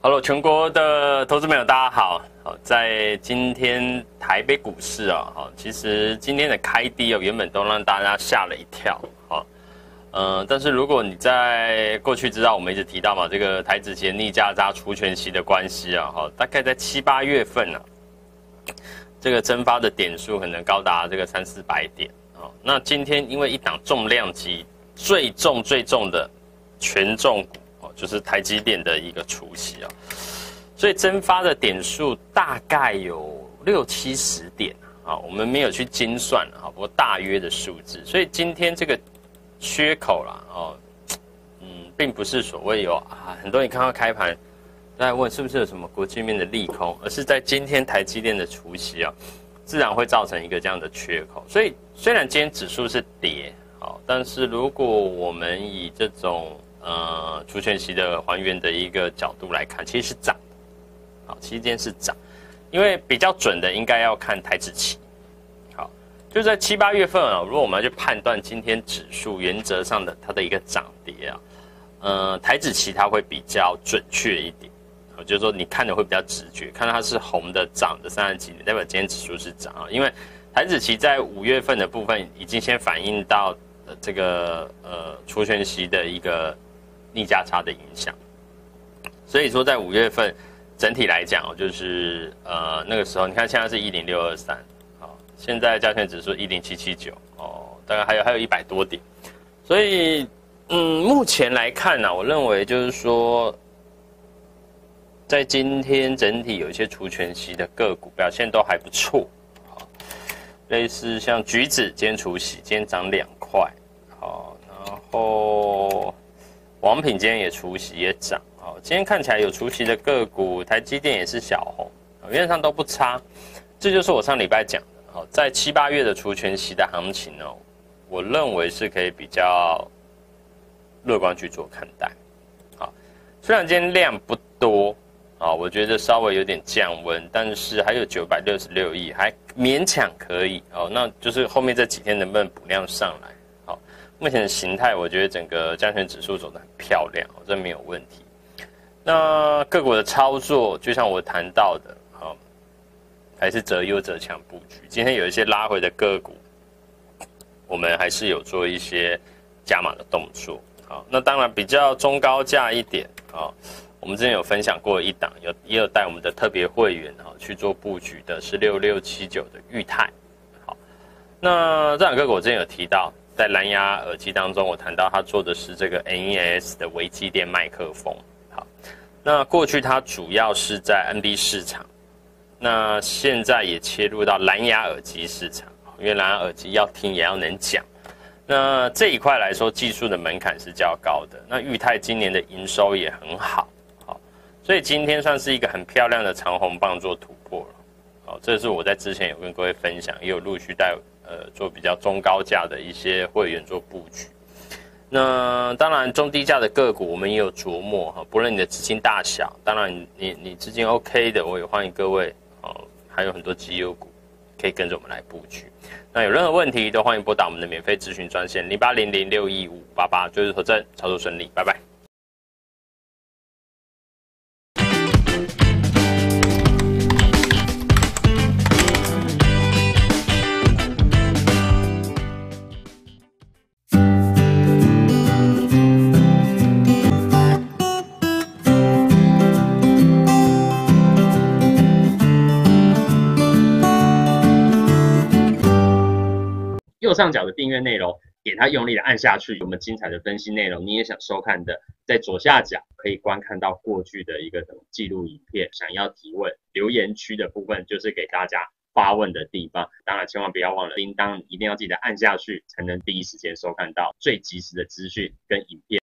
Hello， 全国的投资朋友，大家好。在今天台北股市其实今天的开低原本都让大家吓了一跳，但是如果你在过去知道我们一直提到嘛，这个台指期逆价差除权息的关系大概在7、8月份这个蒸发的点数可能高达这个300-400点那今天因为一档重量级最重的权重股就是台积电的一个除息所以蒸发的点数大概有60-70点我们没有去精算不过大约的数字，所以今天这个缺口并不是所谓有很多人看到开盘在问是不是有什么国际面的利空，而是在今天台积电的除息自然会造成一个这样的缺口。所以虽然今天指数是跌但是如果我们以这种除权息的还原的一个角度来看，其实是涨的其实今天是涨，因为比较准的应该要看台指期就在7、8月份如果我们要去判断今天指数原则上的它的一个涨跌台指期它会比较准确一点就是说你看的会比较直觉，看到它是红的涨的30几点，代表今天指数是涨因为台指期在5月份的部分已经先反映到这个除权息的一个逆价差的影响，所以说在5月份整体来讲就是那个时候你看现在是10623现在加权指数10779大概还有100多点，所以目前来看我认为就是说在今天整体有一些除权息的个股表现都还不错类似像橘子今天除息，今天涨2块然后王品今天也除息也涨今天看起来有除息的个股，台积电也是小红原则上都不差，这就是我上礼拜讲的在7、8月的除权息的行情我认为是可以比较乐观去做看待虽然今天量不多我觉得稍微有点降温，但是还有966亿，还勉强可以那就是后面这几天能不能补量上来目前的形态我觉得整个加权指数走得很漂亮这没有问题。那个股的操作就像我谈到的还是择优则强布局，今天有一些拉回的个股我们还是有做一些加码的动作那当然比较中高价一点我们之前有分享过一档也有带我们的特别会员去做布局的是6679的裕泰那这两个股我之前有提到，在蓝牙耳机当中我谈到它做的是这个 NES 的微机电麦克风那过去它主要是在 NB 市场，那现在也切入到蓝牙耳机市场，因为蓝牙耳机要听也要能讲，那这一块来说技术的门槛是较高的，那裕泰今年的营收也很好所以今天算是一个很漂亮的长红棒做突破了这是我在之前有跟各位分享，也有陆续带做比较中高价的一些会员做布局。那当然中低价的个股我们也有琢磨不论你的资金大小，当然你资金 OK 的，我也欢迎各位还有很多绩优股可以跟着我们来布局。那有任何问题都欢迎拨打我们的免费咨询专线0800615588，就是投证操作顺利，拜拜。 右上角的订阅内容，给它用力的按下去。我们精彩的分析内容，你也想收看的，在左下角可以观看到过去的一个记录影片。想要提问，留言区的部分就是给大家发问的地方。当然，千万不要忘了铃铛，一定要记得按下去，才能第一时间收看到最及时的资讯跟影片。